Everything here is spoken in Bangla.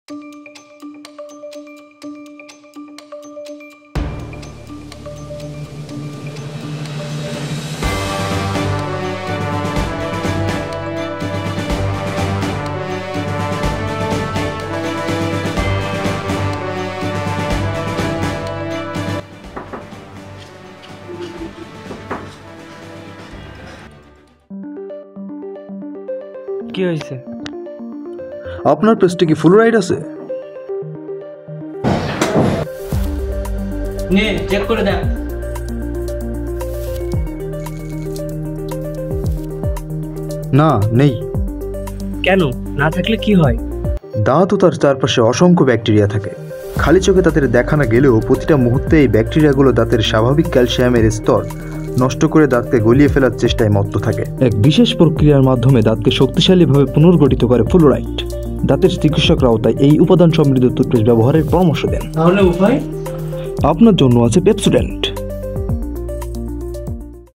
কি হয়েছে? আপনার পেস্টে কি ফ্লোরাইড আছে? নে চেক করে দেখ। না, নেই। কেন? না থাকলে কি হয়? দাঁত ও তার চারপাশে অসংখ্য ব্যাকটেরিয়া থাকে। খালি চোখে তাদের দেখা না গেলেও প্রতিটা মুহূর্তে এই ব্যাকটেরিয়াগুলো দাঁতের স্বাভাবিক ক্যালসিয়ামের স্তর নষ্ট করে দাঁতকে গলিয়ে ফেলার চেষ্টায় মত্ত থাকে। এক বিশেষ প্রক্রিয়ার মাধ্যমে দাঁতকে শক্তিশালীভাবে পুনর্গঠিত করে ফ্লোরাইড। দাঁতের চিকিৎসকরাও তাই এই উপাদান সমৃদ্ধ টুথপেস্ট ব্যবহারের পরামর্শ দেন। তাহলে উপায়? আপনার জন্য আছে পেপসোডেন্ট।